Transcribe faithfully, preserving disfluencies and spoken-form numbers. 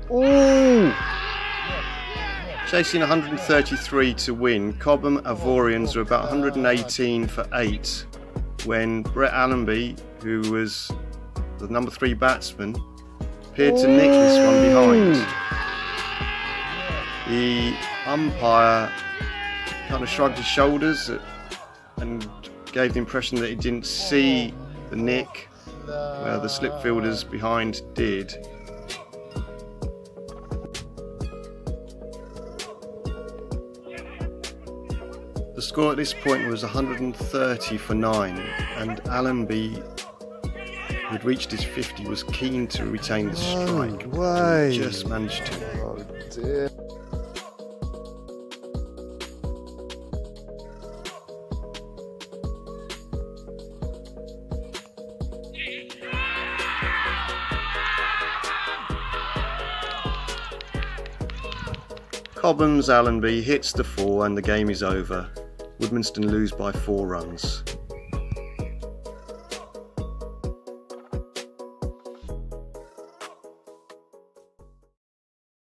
Ooh! Chasing one hundred thirty-three to win, Cobham Avorians were about one hundred eighteen for eight when Brett Allenby, who was the number three batsman, appeared to nick this one behind. The umpire kind of shrugged his shoulders and gave the impression that he didn't see the nick where the slip fielders behind did. The score at this point was one hundred thirty for nine, and Allenby, who had reached his fifty, was keen to retain the strike. No way. He just managed to. Oh dear. Cobham's Allenby hits the four and the game is over. Woodmansterne lose by four runs.